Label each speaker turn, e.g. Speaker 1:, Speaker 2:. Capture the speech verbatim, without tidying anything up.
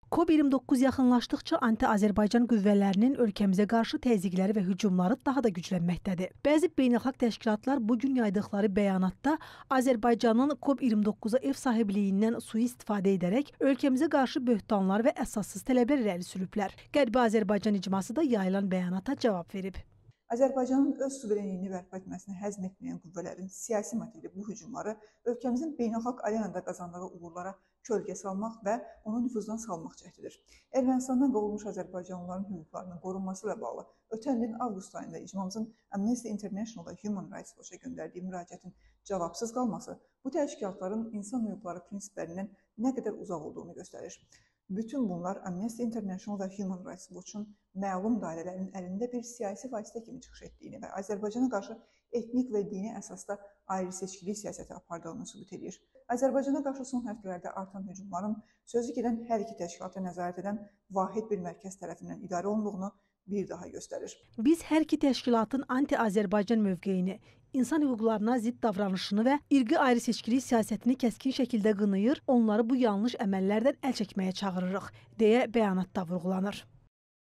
Speaker 1: COP iyirmi doqquz yaxınlaşdıqca anti-Azərbaycan qüvvələrinin ölkəmizə qarşı təzyiqləri və hücumları daha da güclənməkdədir. Bəzi beynəlxalq təşkilatlar bugün yaydıqları bəyanatda Azərbaycanın COP iyirmi doqquza ev sahibliyindən sui-istifadə edərək ölkəmizə qarşı böhtanlar və əsassız tələblər irəli sürüblər. Qərbi Azərbaycan icması da yayılan bəyanata cavab verib.
Speaker 2: Azərbaycanın öz suverenliyini bərpa etməsini həzm etməyən qüvvələrin siyasi motivli bu hücumları ölkəmizin beynəlxalq arenada qazandığı uğurlara kölgə salmaq və onu nüfuzdan salmaq cəhdidir. Ermənistandan qovulmuş azərbaycanlıların hüquqlarının qorunması ilə bağlı ötən ilin avqust ayında icmamızın Amnesty International və Human Rights Watch-a göndərdiyi müraciətin cavabsız qalması bu təşkilatların insan hüquqları prinsiplərindən nə qədər uzaq olduğunu göstərir. Bütün bunlar Amnesty International və Human Rights Watch-un məlum dairələrin əlində bir siyasi vasitə kimi çıxış etdiyini və Azərbaycana qarşı etnik və dini əsasda ayrı seçkili siyasəti apardığını sübut edir. Azərbaycana qarşı son həftələrdə artan hücumların sözü gedən hər iki təşkilata nəzarət edən vahid bir mərkəz tərəfindən idarə olunduğunu bir daha göstərir.
Speaker 1: Biz hər iki təşkilatın anti-Azərbaycan mövqeyini, insan hüquqlarına zidd davranışını və irqi ayrı seçkili siyasətini kəskin şəkildə qınayır, onları bu yanlış əməllərdən əl çəkməyə çağırırıq, deyə bəyanatda vurğulanır.